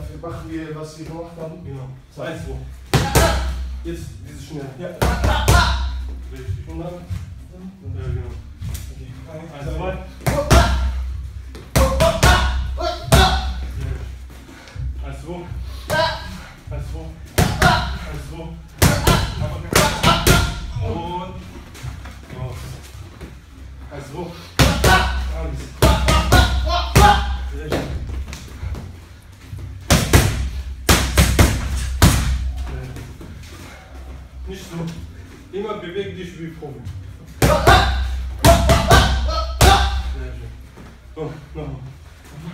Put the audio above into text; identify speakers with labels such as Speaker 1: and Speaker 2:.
Speaker 1: dafür machen wir, was wir gemacht haben.
Speaker 2: Genau. 2, 2. Jetzt dieses schnell.
Speaker 1: Ja.
Speaker 2: Richtig. Und dann? Ja, genau. Okay. 1, 2. 1, 2. 1, 2. 1, 2. Und raus. 1, 2. Alles. Sehr schön. Nicht so. Immer beweg dich wie Profi. Sehr schön. Komm, nochmal.